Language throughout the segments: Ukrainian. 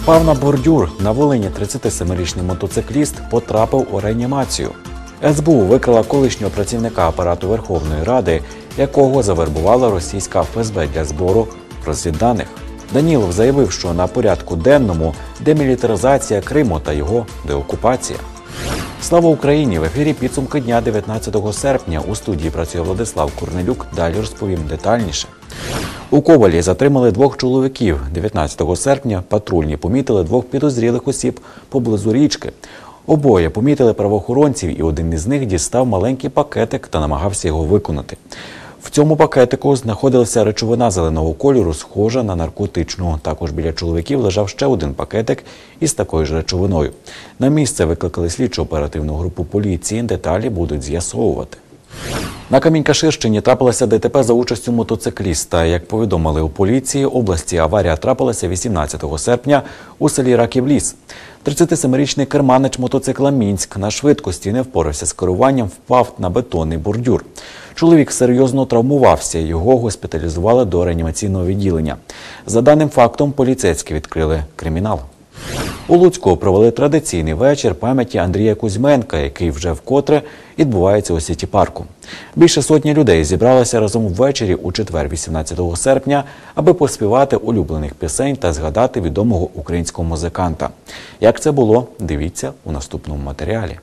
Впав на бордюр. На Волині 37-річний мотоцикліст потрапив у реанімацію. СБУ викрила колишнього працівника апарату Верховної Ради, якого завербувала російська ФСБ для збору розвідданих. Данілов заявив, що на порядку денному демілітаризація Криму та його деокупація. Слава Україні! В ефірі «Підсумки дня» 19 серпня. У студії працює Владислав Корнелюк. Далі розповім детальніше. У Ковалі затримали двох чоловіків. 19 серпня патрульні помітили двох підозрілих осіб поблизу річки. Обоє помітили правоохоронців, і один із них дістав маленький пакетик та намагався його виконати. В цьому пакетику знаходилася речовина зеленого кольору, схожа на наркотичну. Також біля чоловіків лежав ще один пакетик із такою ж речовиною. На місце викликали слідчо-оперативну групу поліції. Деталі будуть з'ясовувати. На Камінь-Каширщині трапилося ДТП за участю мотоцикліста. Як повідомили у поліції області, аварія трапилася 18 серпня у селі Раків-Ліс. 37-річний керманич мотоцикла «Мінськ» на швидкості не впорався з керуванням, впав на бетонний бордюр. Чоловік серйозно травмувався, його госпіталізували до реанімаційного відділення. За даним фактом, поліцейські відкрили кримінал. У Луцьку провели традиційний вечір пам'яті Андрія Кузьменка, який вже вкотре відбувається у Сіті-парку. Більше сотні людей зібралися разом ввечері у четвер 18 серпня, аби поспівати улюблених пісень та згадати відомого українського музиканта. Як це було, дивіться у наступному матеріалі.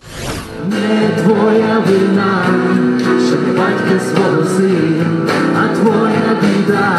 Не твоя вина, що ти батька свого сина, а твоя біда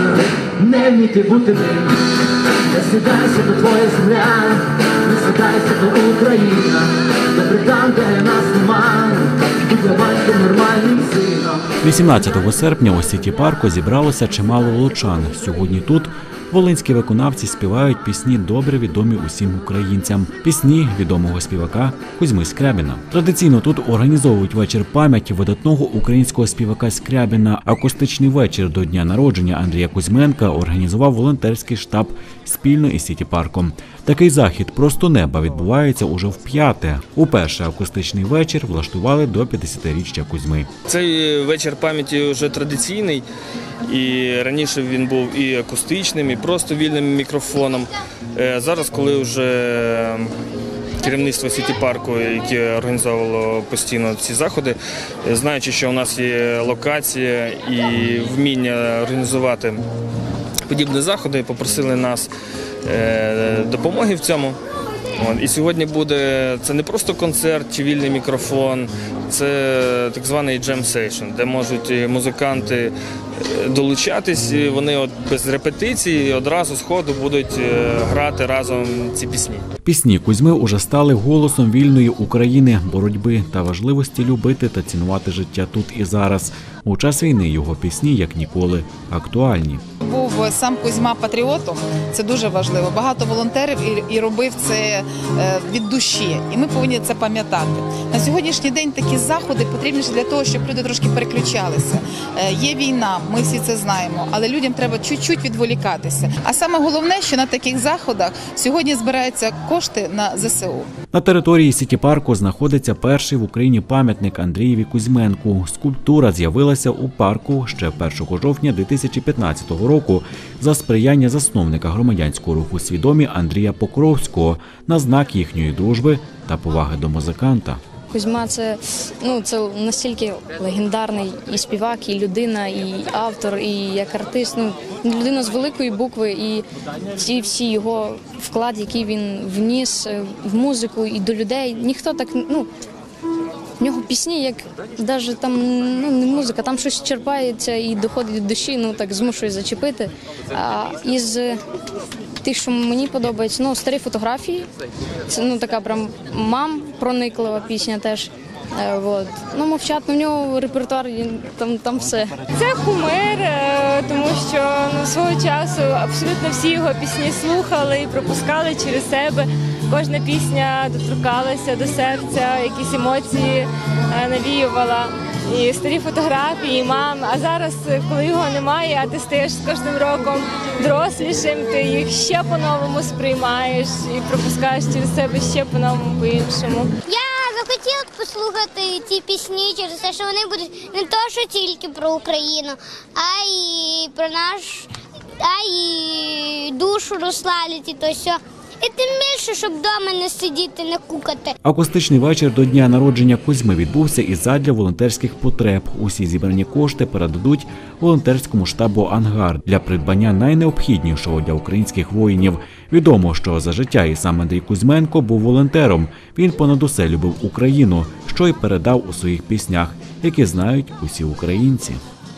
не вміти бути ним. Не сідайся, то твоя земля, не сідайся, то Україна, добре там, де нас нема, будь батьком нормальним сином. 18 серпня у Сіті-парку зібралося чимало лучан. Сьогодні тут волинські виконавці співають пісні, добре відомі усім українцям. Пісні відомого співака Кузьми Скрябіна. Традиційно тут організовують вечір пам'яті видатного українського співака Скрябіна. Акустичний вечір до дня народження Андрія Кузьменка організував волонтерський штаб спільно із Сіті-парком. Такий захід «Просто неба» відбувається уже вп'яте. Уперше акустичний вечір влаштували до 50-річчя Кузьми. Цей вечір пам'яті вже традиційний. І раніше він був і акустичним, і просто вільним мікрофоном. Зараз, коли вже керівництво Сіті-парку, яке організовувало постійно ці заходи, знаючи, що у нас є локація і вміння організувати подібні заходи, попросили нас допомоги в цьому. І сьогодні буде, це не просто концерт чи вільний мікрофон, це так званий джем сейшн, де можуть музиканти долучатись, вони без репетицій одразу з ходу будуть грати разом ці пісні. Пісні Кузьми уже стали голосом вільної України, боротьби та важливості любити та цінувати життя тут і зараз. У час війни його пісні, як ніколи, актуальні. Був сам Кузьма патріотом, це дуже важливо. Багато волонтерів і робив це від душі, і ми повинні це пам'ятати. На сьогоднішній день такі заходи потрібні для того, щоб люди трошки переключалися. Є війна, ми всі це знаємо, але людям треба чуть-чуть відволікатися. А саме головне, що на таких заходах сьогодні збираються кошти на ЗСУ. На території Сіті-парку знаходиться перший в Україні пам'ятник Андрієві Кузьменку. Скульптура з'явилася у парку ще 1 жовтня 2015 року за сприяння засновника громадянського руху «Свідомі» Андрія Покровського на знак їхньої дружби та поваги до музиканта. Кузьма – це настільки легендарний і співак, і людина, і автор, і як артист. Людина з великої букви, і всі його вклад, який він вніс в музику і до людей. Ніхто так, в нього пісні, як навіть там, не музика, там щось черпається і доходить до душі, так змушує зачепити. А із тих, що мені подобається, старі фотографії, це така прям прониклива пісня теж. Мовчат, в нього репертуар, там все. Це кумир, тому що свого часу абсолютно всі його пісні слухали і пропускали через себе. Кожна пісня доторкалася до серця, якісь емоції навіювала. І старі фотографії, і мам. А зараз, коли його немає, а ти стаєш з кожним роком дорослішим, ти їх ще по-новому сприймаєш і пропускаєш через себе ще по-новому, по-іншому. Захотіла б послухати ці пісні через те, що вони будуть не то, що тільки про Україну, а й про наш, а й дуже душу розслабити, то все. І тим більше, щоб вдома не сидіти, не кукати. Акустичний вечір до дня народження Кузьми відбувся і задля волонтерських потреб. Усі зібрані кошти передадуть волонтерському штабу «Ангар» для придбання найнеобхіднішого для українських воїнів. Відомо, що за життя і сам Андрій Кузьменко був волонтером. Він понад усе любив Україну, що й передав у своїх піснях, які знають усі українці.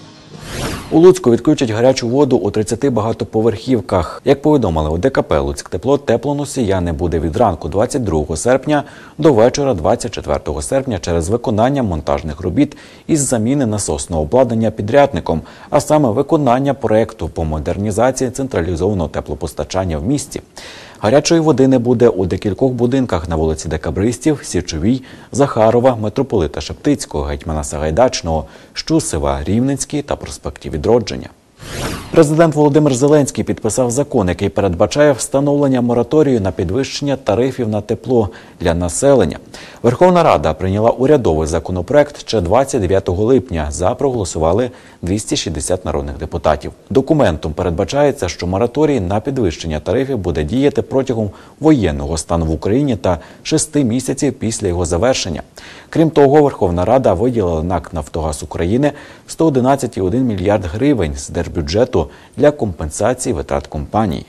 У Луцьку відключать гарячу воду у 30 багатоповерхівках. Як повідомили у ДКП «Луцьктепло», теплоносія не буде від ранку 22 серпня до вечора 24 серпня через виконання монтажних робіт із заміни насосного обладнання підрядником, а саме виконання проєкту по модернізації централізованого теплопостачання в місті. Гарячої води не буде у декількох будинках на вулиці Декабристів, Січовій, Захарова, Митрополита Шептицького, Гетьмана Сагайдачного, Щусева, Рівненський та проспекті Відродження. Президент Володимир Зеленський підписав закон, який передбачає встановлення мораторію на підвищення тарифів на тепло для населення. Верховна Рада прийняла урядовий законопроект ще 29 липня. За проголосували 260 народних депутатів. Документом передбачається, що мораторій на підвищення тарифів буде діяти протягом воєнного стану в Україні та 6 місяців після його завершення. Крім того, Верховна Рада виділила НАК «Нафтогаз України» 111,1 мільярд гривень з держбюджету для компенсації витрат компанії.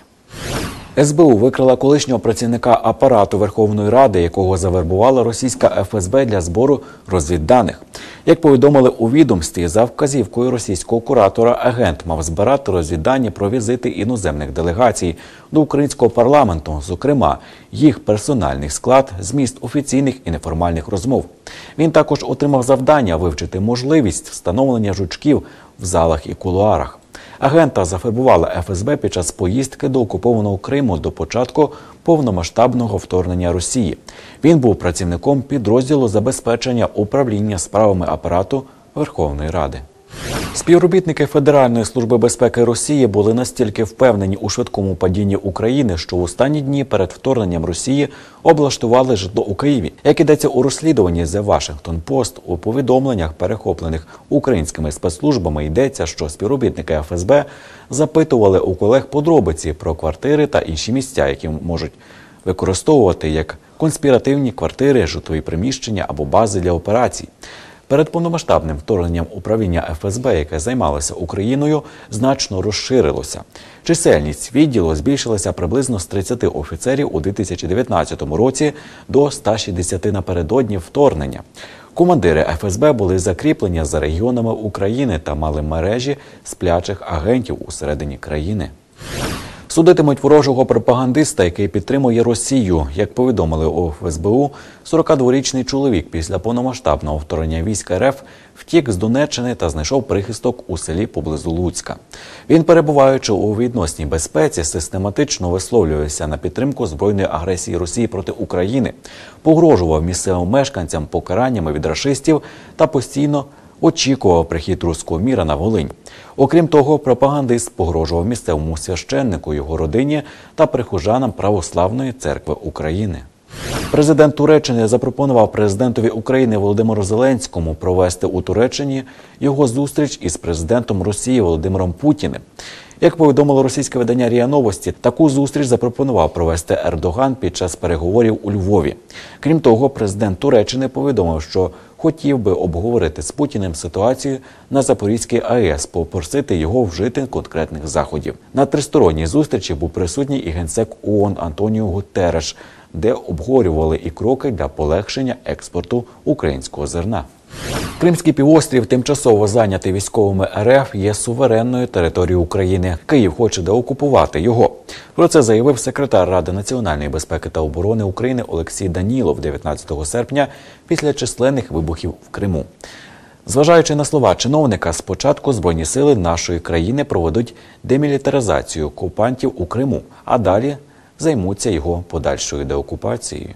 СБУ викрила колишнього працівника апарату Верховної Ради, якого завербувала російська ФСБ для збору розвідданих. Як повідомили у відомстві, за вказівкою російського куратора, агент мав збирати розвіддані про візити іноземних делегацій до українського парламенту, зокрема, їх персональний склад, зміст офіційних і неформальних розмов. Він також отримав завдання вивчити можливість встановлення жучків в залах і кулуарах. Агента зафарбувала ФСБ під час поїздки до окупованого Криму до початку повномасштабного вторгнення Росії. Він був працівником підрозділу забезпечення управління справами апарату Верховної Ради. Співробітники Федеральної служби безпеки Росії були настільки впевнені у швидкому падінні України, що в останні дні перед вторгненням Росії облаштували житло у Києві. Як ідеться у розслідуванні The Washington Post, у повідомленнях, перехоплених українськими спецслужбами, йдеться, що співробітники ФСБ запитували у колег подробиці про квартири та інші місця, які можуть використовувати як конспіративні квартири, житлові приміщення або бази для операцій. Перед повномасштабним вторгненням управління ФСБ, яке займалося Україною, значно розширилося. Чисельність відділу збільшилася приблизно з 30 офіцерів у 2019 році до 160 напередодні вторгнення. Командири ФСБ були закріплені за регіонами України та мали мережі сплячих агентів усередині країни. Судитимуть ворожого пропагандиста, який підтримує Росію. Як повідомили у ФСБУ, 42-річний чоловік після повномасштабного вторгнення військ РФ втік з Донеччини та знайшов прихисток у селі поблизу Луцька. Він, перебуваючи у відносній безпеці, систематично висловлювався на підтримку збройної агресії Росії проти України, погрожував місцевим мешканцям покараннями від рашистів та постійно очікував прихід руського міра на Волинь. Окрім того, пропагандист погрожував місцевому священнику, його родині та прихожанам Православної церкви України. Президент Туреччини запропонував президентові України Володимиру Зеленському провести у Туреччині його зустріч із президентом Росії Володимиром Путіним. Як повідомило російське видання РІА Новості, таку зустріч запропонував провести Ердоган під час переговорів у Львові. Крім того, президент Туреччини повідомив, що хотів би обговорити з Путіним ситуацію на Запорізькій АЕС, попросити його вжити конкретних заходів. На тристоронній зустрічі був присутній і генсек ООН Антоніо Гутерреш, де обговорювали і кроки для полегшення експорту українського зерна. Кримський півострів, тимчасово зайнятий військовими РФ, є суверенною територією України. Київ хоче деокупувати його. Про це заявив секретар Ради національної безпеки та оборони України Олексій Данілов 19 серпня після численних вибухів в Криму. Зважаючи на слова чиновника, спочатку Збройні сили нашої країни проведуть демілітаризацію окупантів у Криму, а далі займуться його подальшою деокупацією.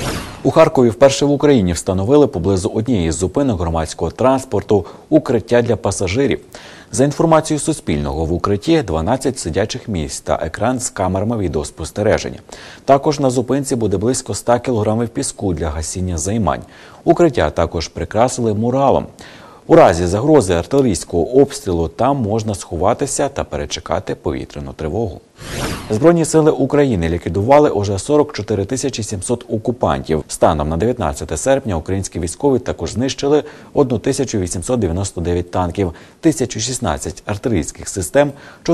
У Харкові вперше в Україні встановили поблизу однієї з зупинок громадського транспорту укриття для пасажирів. За інформацією Суспільного, в укритті 12 сидячих місць та екран з камерами відеоспостереження. Також на зупинці буде близько 100 кілограмів піску для гасіння займань. Укриття також прикрасили муралом. У разі загрози артилерійського обстрілу там можна сховатися та перечекати повітряну тривогу. Збройні сили України ліквідували уже 44 700 окупантів. Станом на 19 серпня українські військові також знищили 1899 танків, 1016 артилерійських систем,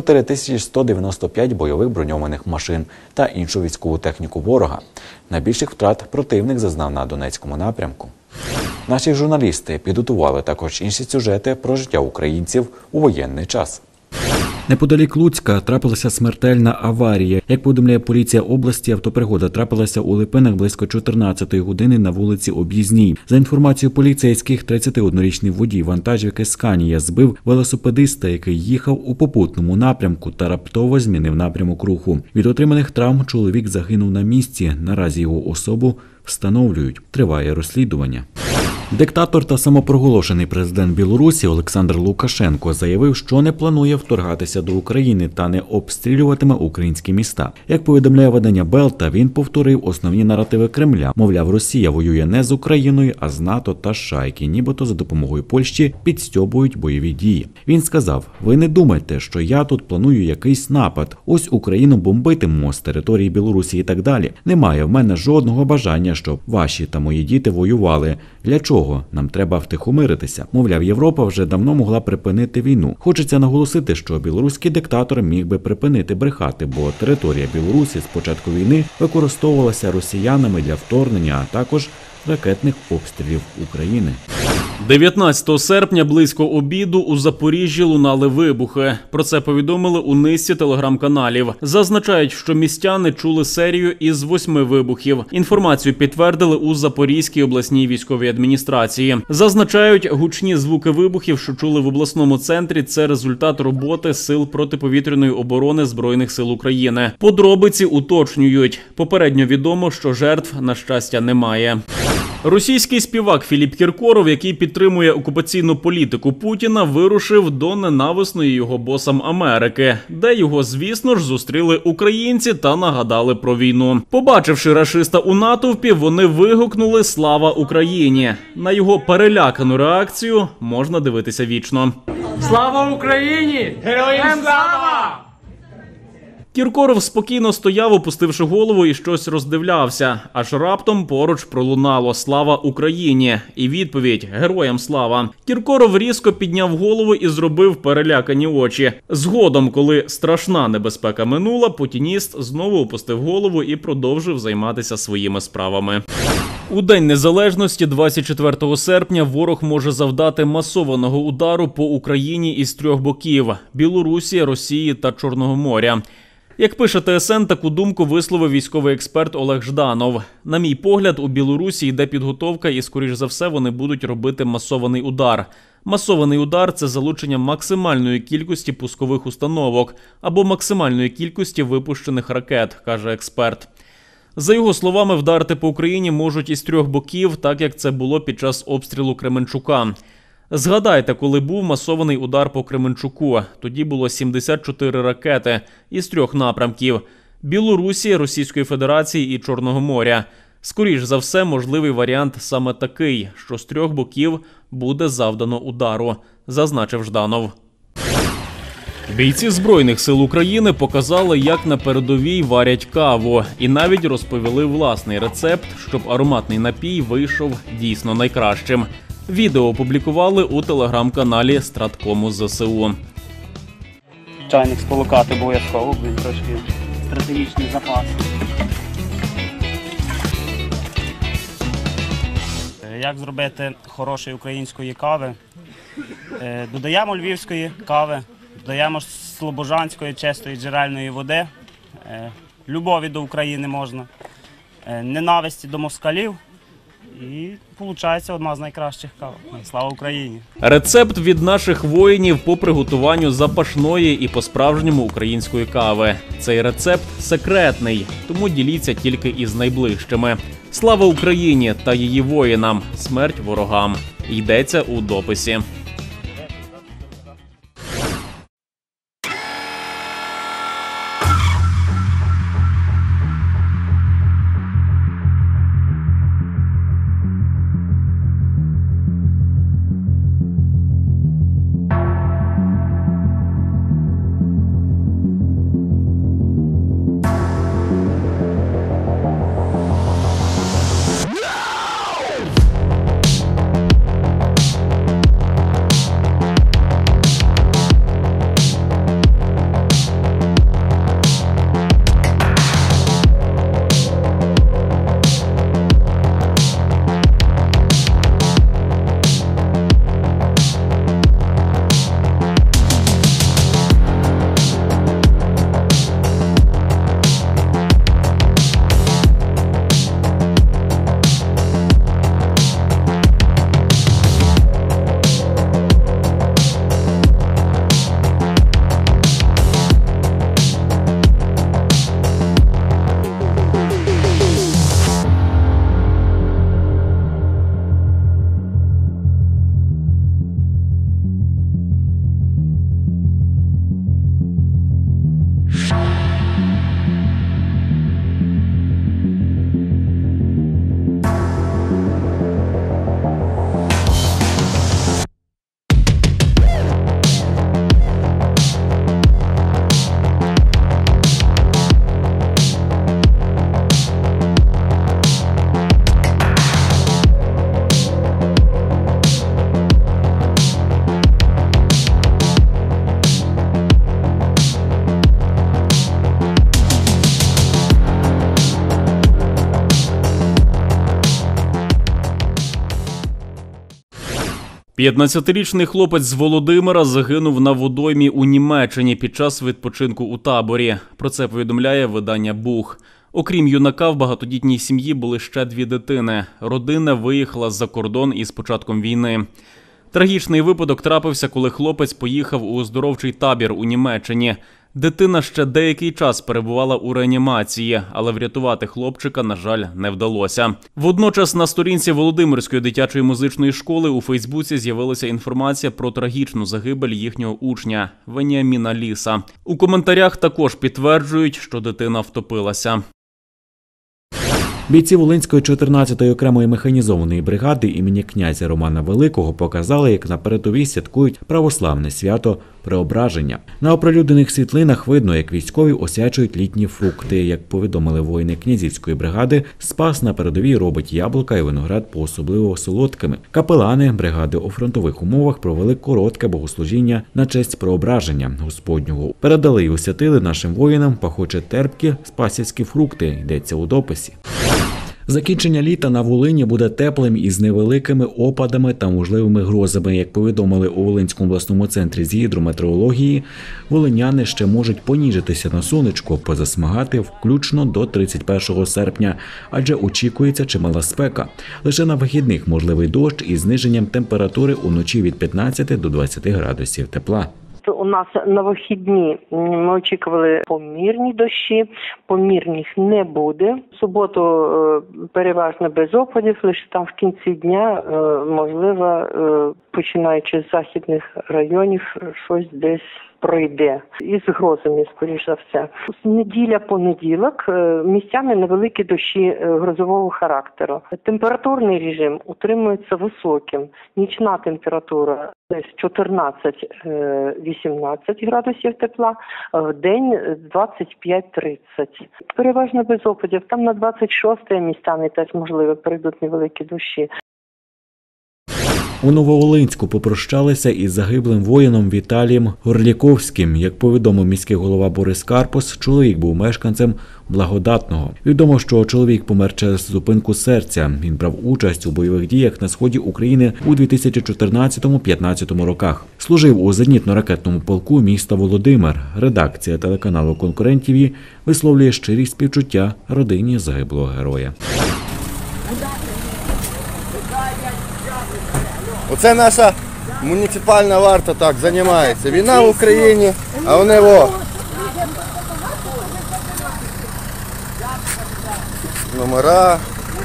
4195 бойових броньованих машин та іншу військову техніку ворога. Найбільших втрат противник зазнав на Донецькому напрямку. Наші журналісти підготували також інші сюжети про життя українців у воєнний час. Неподалік Луцька трапилася смертельна аварія. Як повідомляє поліція області, автопригода трапилася у Липинах близько 14-ї години на вулиці Об'їзній. За інформацією поліцейських, 31-річний водій вантажівки «Сканія» збив велосипедиста, який їхав у попутному напрямку та раптово змінив напрямок руху. Від отриманих травм чоловік загинув на місці. Наразі його особу встановлюють. Триває розслідування. Диктатор та самопроголошений президент Білорусі Олександр Лукашенко заявив, що не планує вторгатися до України та не обстрілюватиме українські міста. Як повідомляє видання Белта, він повторив основні наративи Кремля. Мовляв, Росія воює не з Україною, а з НАТО та США, які нібито за допомогою Польщі підстьобують бойові дії. Він сказав: "Ви не думайте, що я тут планую якийсь напад. Ось Україну бомбитимемо з території Білорусі і так далі. Немає в мене жодного бажання, щоб ваші та мої діти воювали. Для чого? Нам треба втихомиритися. Мовляв, Європа вже давно могла припинити війну. Хочеться наголосити, що білоруський диктатор міг би припинити брехати, бо територія Білорусі з початку війни використовувалася росіянами для вторгнення, а також ракетних обстрілів України. 19 серпня близько обіду у Запоріжжі лунали вибухи. Про це повідомили у низці телеграм-каналів. Зазначають, що містяни чули серію із 8 вибухів. Інформацію підтвердили у Запорізькій обласній військовій адміністрації. Зазначають, гучні звуки вибухів, що чули в обласному центрі, це результат роботи сил протиповітряної оборони Збройних сил України. Подробиці уточнюють. Попередньо відомо, що жертв, на щастя, немає. Російський співак Філіп Кіркоров, який підтримує окупаційну політику Путіна, вирушив до ненависної його босам Америки, де його, звісно ж, зустріли українці та нагадали про війну. Побачивши рашиста у натовпі, вони вигукнули «Слава Україні!». На його перелякану реакцію можна дивитися вічно. Слава Україні! Героям слава! Кіркоров спокійно стояв, опустивши голову, і щось роздивлявся. Аж раптом поруч пролунало «Слава Україні!» і відповідь «Героям слава!». Кіркоров різко підняв голову і зробив перелякані очі. Згодом, коли страшна небезпека минула, путініст знову опустив голову і продовжив займатися своїми справами. У День Незалежності 24 серпня ворог може завдати масованого удару по Україні із 3 боків – Білорусі, Росії та Чорного моря. Як пише ТСН, таку думку висловив військовий експерт Олег Жданов. На мій погляд, у Білорусі йде підготовка і, скоріш за все, вони будуть робити масований удар. Масований удар – це залучення максимальної кількості пускових установок або максимальної кількості випущених ракет, каже експерт. За його словами, вдарити по Україні можуть із 3 боків, так як це було під час обстрілу Кременчука. Згадайте, коли був масований удар по Кременчуку. Тоді було 74 ракети із 3 напрямків – Білорусі, Російської Федерації і Чорного моря. Скоріш за все, можливий варіант саме такий, що з 3 боків буде завдано удару, зазначив Жданов. Бійці Збройних сил України показали, як на передовій варять каву. І навіть розповіли власний рецепт, щоб ароматний напій вийшов дійсно найкращим. Відео опублікували у телеграм-каналі Страткому ЗСУ. Чайник сполукати обов'язково, трошки стратегічний запас. Як зробити хорошої української кави? Додаємо львівської кави, додаємо слобожанської чистої джерельної води, любові до України можна, ненависті до москалів. І виходить одна з найкращих кав. Слава Україні! Рецепт від наших воїнів по приготуванню запашної і по-справжньому української кави. Цей рецепт секретний, тому діліться тільки із найближчими. Слава Україні та її воїнам! Смерть ворогам! Йдеться у дописі. 15-річний хлопець з Володимира загинув на водоймі у Німеччині під час відпочинку у таборі. Про це повідомляє видання «Бух». Окрім юнака, в багатодітній сім'ї були ще 2 дитини. Родина виїхала за кордон із початком війни. Трагічний випадок трапився, коли хлопець поїхав у оздоровчий табір у Німеччині. Дитина ще деякий час перебувала у реанімації, але врятувати хлопчика, на жаль, не вдалося. Водночас на сторінці Володимирської дитячої музичної школи у Фейсбуці з'явилася інформація про трагічну загибель їхнього учня – Веніаміна Ліса. У коментарях також підтверджують, що дитина втопилася. Бійці Волинської 14-ї окремої механізованої бригади імені князя Романа Великого показали, як на передовій святкують православне свято Преображення. На оприлюднених світлинах видно, як військові освячують літні фрукти. Як повідомили воїни князівської бригади, Спас на передовій робить яблука і виноград по-особливо солодкими. Капелани бригади у фронтових умовах провели коротке богослужіння на честь Преображення Господнього. Передали і освятили нашим воїнам пахуче терпкі спасівські фрукти, йдеться у дописі. Закінчення літа на Волині буде теплим із невеликими опадами та можливими грозами. Як повідомили у Волинському обласному центрі з гідрометеорології, волиняни ще можуть поніжитися на сонечко, позасмагати включно до 31 серпня, адже очікується чимала спека. Лише на вихідних можливий дощ із зниженням температури уночі від 15 до 20 градусів тепла. У нас на вихідні ми очікували помірні дощі, помірних не буде. В суботу переважно без опадів, лише там в кінці дня, можливо, починаючи з західних районів, щось десь пройде. Із грозами, скоріш за все. З неділя-понеділок місцями невеликі дощі грозового характеру. Температурний режим утримується високим. Нічна температура десь 14-18 градусів тепла, в день 25-30. Переважно без опадів. Там на 26-те місцями теж, можливо, прийдуть невеликі дощі. У Нововолинську попрощалися із загиблим воїном Віталієм Горліковським. Як повідомив міський голова Борис Карпус, чоловік був мешканцем Благодатного. Відомо, що чоловік помер через зупинку серця. Він брав участь у бойових діях на сході України у 2014-15 роках. Служив у зенітно-ракетному полку міста Володимир. Редакція телеканалу «Конкурент ТВ» висловлює щирі співчуття родині загиблого героя. Оце наша муніципальна варта так займається. Війна в Україні, а вони номера.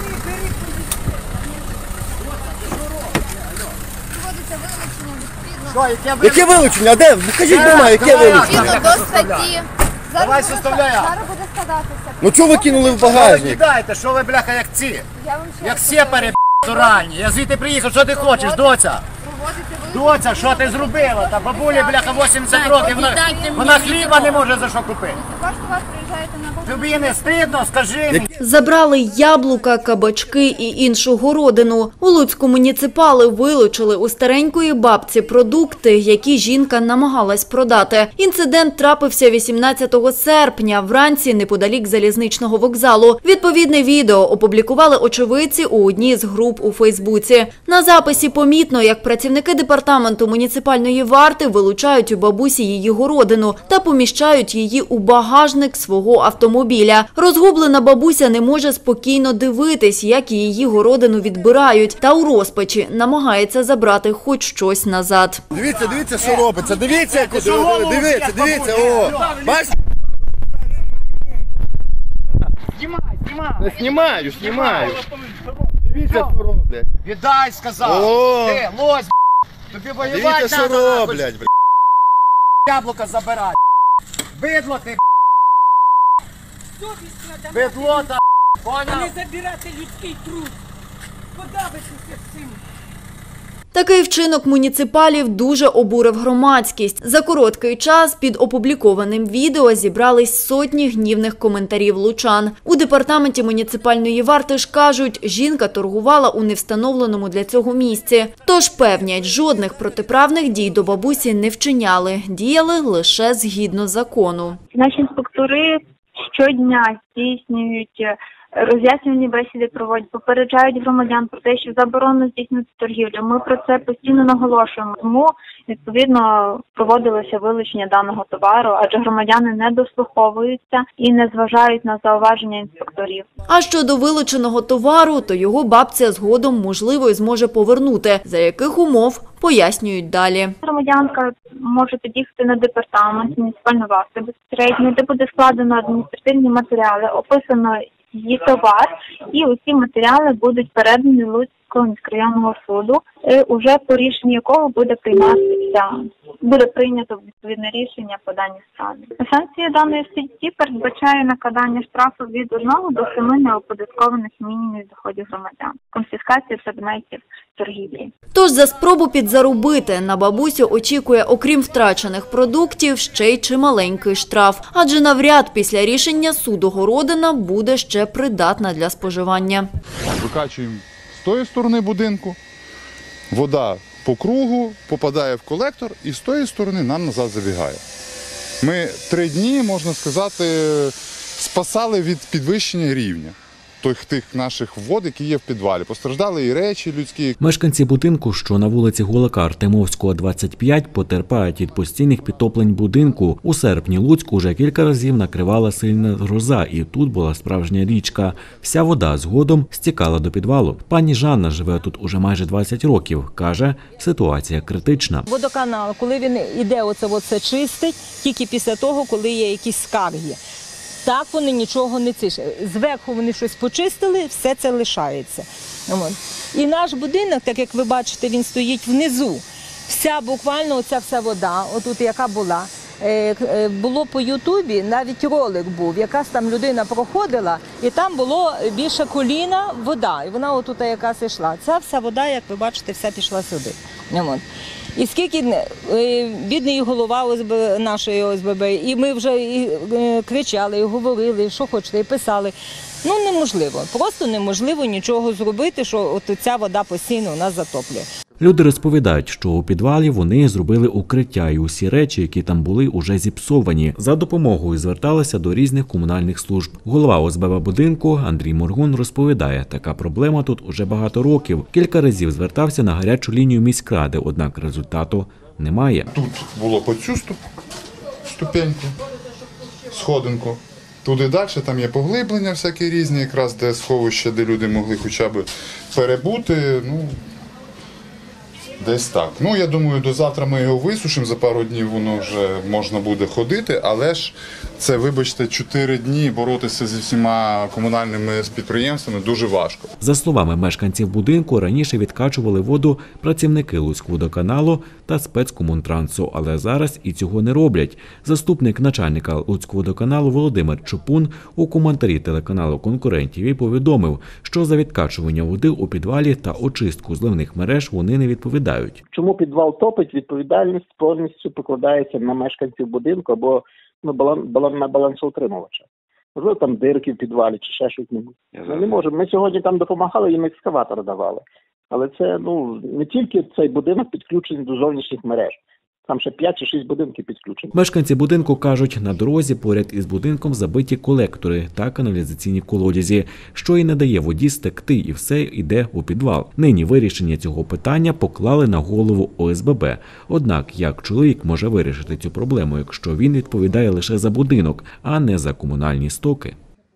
Яке вилучення? Де? Покажіть бумагу, яке вилучення? До статті. Давай составляємо. Зараз буде складатися. Ну чого ви кинули в багажник? Кидайте, що ви, бляха, як ці? Як сепари, ранні. Я звідти приїхав, що ти хочеш, доця? Доця, що ти зробила? Та бабулі, бляха, 80 років, вона хліба не може за що купити. Тобі не стидно, скажи мені. Забрали яблука, кабачки і іншу городину. У Луцьку муніципали вилучили у старенької бабці продукти, які жінка намагалась продати. Інцидент трапився 18 серпня, вранці неподалік залізничного вокзалу. Відповідне відео опублікували очевидці у одній з груп у Фейсбуці. На записі помітно, як працівники департаменту муніципальної варти вилучають у бабусі її городину та поміщають її у багажник свого автомобіля. Розгублена бабуся не може спокійно дивитись, як її городину відбирають, та у розпачі намагається забрати хоч щось назад. Дивіться, дивіться, що робиться. Дивіться, дивіться, о. Бачите? Знімаю. Дивіться, що роблять. Віддай, сказав. Ти, лось, тобі воювати треба. Дивіться, що роблять, яблука забирай. Бидло ти, бидло та, поняв? Не забирати людський труд. Подавитися цим. Такий вчинок муніципалів дуже обурив громадськість. За короткий час під опублікованим відео зібрались сотні гнівних коментарів лучан. У департаменті муніципальної варти ж кажуть, жінка торгувала у невстановленому для цього місці. Тож певнять, жодних протиправних дій до бабусі не вчиняли, діяли лише згідно закону. Наші інспектори щодня здійснюють роз'яснювальні бесіди проводять, попереджають громадян про те, що заборонено здійснювати торгівлю. Ми про це постійно наголошуємо. Тому, відповідно, проводилося вилучення даного товару, адже громадяни не дослуховуються і не зважають на зауваження інспекторів. А щодо вилученого товару, то його бабця згодом, можливо, і зможе повернути. За яких умов – пояснюють далі. Громадянка може під'їхати на департамент муніципальної варти безпосередньо, де буде складено адміністративні матеріали, описано її товар, і усі матеріали будуть передані Луцького міськрайонного суду, уже по рішенню якого буде прийнято відповідне рішення по даній справі. Санкції даної статті передбачає накладання штрафу від 1 до 7 неоподаткованих мінімумів доходів громадян, конфіскація предметів торгівлі. Тож за спробу підзаробити на бабусю очікує, окрім втрачених продуктів, ще й чималенький штраф. Адже навряд після рішення суду городина буде ще придатна для споживання. Викачуємо з тої сторони будинку, вода по кругу попадає в колектор і з тої сторони нам назад забігає. Ми 3 дні, можна сказати, спасали від підвищення рівня тих наших вод, які є в підвалі. Постраждали і речі людські. Мешканці будинку, що на вулиці Гулака Артемовського, 25, потерпають від постійних підтоплень будинку. У серпні Луцьку вже кілька разів накривала сильна гроза, і тут була справжня річка. Вся вода згодом стікала до підвалу. Пані Жанна живе тут уже майже 20 років. Каже, ситуація критична. Водоканал, коли він іде оце чистить, тільки після того, коли є якісь скарги. Так вони нічого не цишать. Зверху вони щось почистили, все це лишається. І наш будинок, так як ви бачите, він стоїть внизу. Вся буквально оця вся вода, отут яка була, було по Ютубі, навіть ролик був, якась там людина проходила, і там було більше коліна вода, і вона отут якась йшла. Ця вся вода, як ви бачите, вся пішла сюди. І скільки бідний голова нашої ОСББ, і ми вже кричали, і говорили, що хочете, і писали. Неможливо, просто неможливо нічого зробити, що от ця вода постійно у нас затоплює. Люди розповідають, що у підвалі вони зробили укриття, і усі речі, які там були, уже зіпсовані. За допомогою зверталися до різних комунальних служб. Голова ОСББ будинку Андрій Моргун розповідає, така проблема тут уже багато років. Кілька разів звертався на гарячу лінію міськради, однак результату немає. Тут було по цю ступеньку, сходинку. Туди далі, там є поглиблення всякі різні, якраз де сховище, де люди могли хоча б перебути. Десь так. Я думаю, до завтра ми його висушимо, за пару днів воно вже можна буде ходити, але ж це, вибачте, 4 дні боротися зі всіма комунальними підприємствами дуже важко. За словами мешканців будинку, раніше відкачували воду працівники Луцькводоканалу та спецкомунтрансу, але зараз і цього не роблять. Заступник начальника Луцькводоканалу Володимир Чопун у коментарі телеканалу «Конкурентів» і повідомив, що за відкачування води у підвалі та очистку зливних мереж вони не відповідають. Чому підвал топить, відповідальність повністю покладається на мешканців будинку або на балансоутримувача. Можливо, там дирки в підвалі чи ще щось. Не можемо. Ми сьогодні там допомагали, їм екскаватор давали. Але це не тільки цей будинок підключений до зовнішніх мереж. Там ще 5 чи 6 будинків підключені. Мешканці будинку кажуть, на дорозі поряд із будинком забиті колектори та каналізаційні колодязі, що і не дає воді стекти, і все йде у підвал. Нині вирішення цього питання поклали на голову ОСББ. Однак, як чоловік може вирішити цю проблему, якщо він відповідає лише за будинок, а не за комунальні стоки?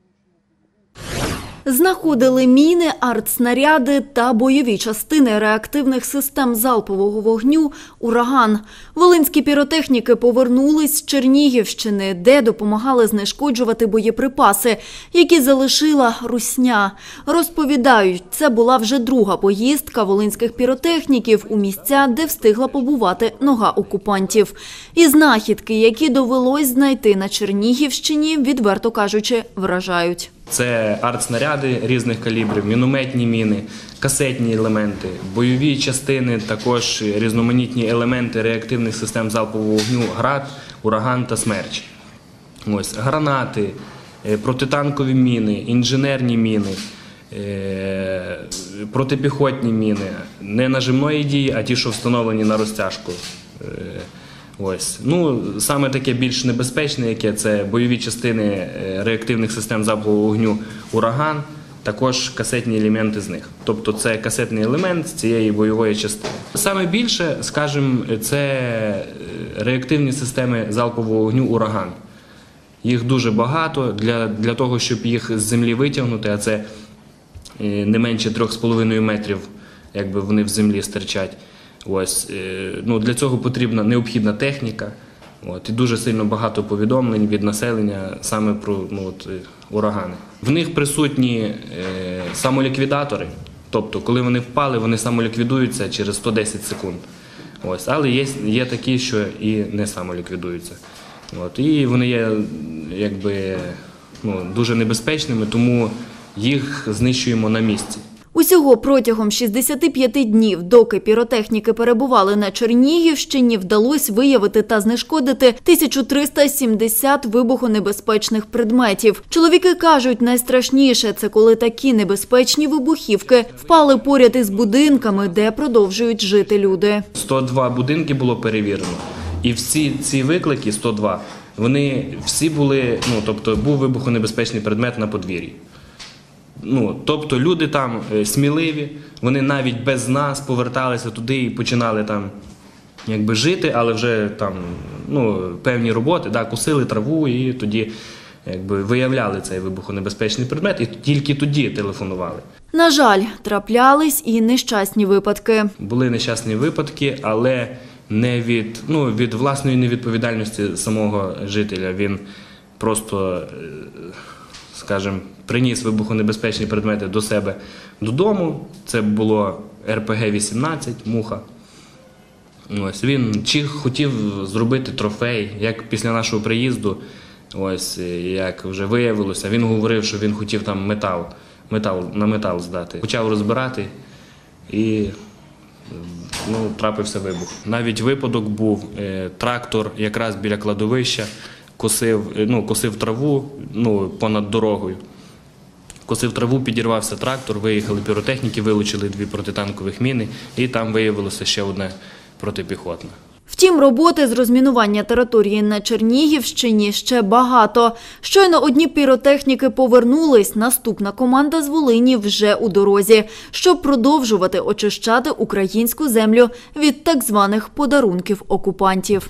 Знаходили міни, артснаряди та бойові частини реактивних систем залпового вогню «Ураган». Волинські піротехніки повернулись з Чернігівщини, де допомагали знешкоджувати боєприпаси, які залишила русня. Розповідають, це була вже друга поїздка волинських піротехніків у місця, де встигла побувати нога окупантів. І знахідки, які довелось знайти на Чернігівщині, відверто кажучи, вражають. Це артснаряди різних калібрів, мінометні міни, касетні елементи, бойові частини, також різноманітні елементи реактивних систем залпового вогню «Град», «Ураган» та «Смерч». Гранати, протитанкові міни, інженерні міни, протипіхотні міни, не нажимної дії, а ті, що встановлені на розтяжку. Ось. Ну, саме таке більш небезпечне, яке це бойові частини реактивних систем залпового вогню «Ураган», також касетні елементи з них. Тобто це касетний елемент цієї бойової частини. Саме більше, скажімо, це реактивні системи залпового вогню «Ураган». Їх дуже багато для того, щоб їх з землі витягнути, а це не менше 3,5 метрів, якби вони в землі стирчать. Ось, ну, для цього потрібна необхідна техніка. І дуже сильно багато повідомлень від населення саме про урагани. В них присутні самоліквідатори, тобто коли вони впали, вони самоліквідуються через 110 секунд. Ось, але є такі, що і не самоліквідуються. І вони є якби, дуже небезпечними, тому їх знищуємо на місці. Усього протягом 65 днів, доки піротехніки перебували на Чернігівщині, вдалося виявити та знешкодити 1370 вибухонебезпечних предметів. Чоловіки кажуть, найстрашніше – це коли такі небезпечні вибухівки впали поряд із будинками, де продовжують жити люди. 102 будинки було перевірено. І всі ці виклики, 102, вони всі були, тобто був вибухонебезпечний предмет на подвір'ї. Тобто люди там сміливі, вони навіть без нас поверталися туди і починали там якби жити, але вже там певні роботи, косили траву і тоді якби виявляли цей вибухонебезпечний предмет і тільки тоді телефонували. На жаль, траплялись і нещасні випадки. Були нещасні випадки, але не від власної невідповідальності самого жителя. Він просто, скажімо, приніс вибухонебезпечні предмети до себе додому. Це було РПГ-18, муха. Ось, він хотів зробити трофей, як після нашого приїзду, ось, як вже виявилося, він говорив, що він хотів там на метал здати. Почав розбирати і трапився вибух. Навіть випадок був, трактор якраз біля кладовища косив траву понад дорогою. Косив траву, підірвався трактор, виїхали піротехніки, вилучили 2 протитанкових міни і там виявилося ще одне протипіхотне. Втім, роботи з розмінування території на Чернігівщині ще багато. Щойно одні піротехніки повернулись, наступна команда з Волині вже у дорозі, щоб продовжувати очищати українську землю від так званих подарунків окупантів.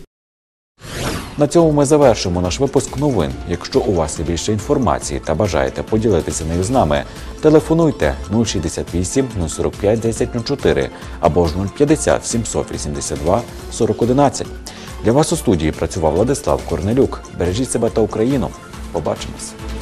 На цьому ми завершимо наш випуск новин. Якщо у вас є більше інформації та бажаєте поділитися нею з нами, телефонуйте 068 045 1004 або ж 050 782 4011. Для вас у студії працював Владислав Корнелюк. Бережіть себе та Україну. Побачимось.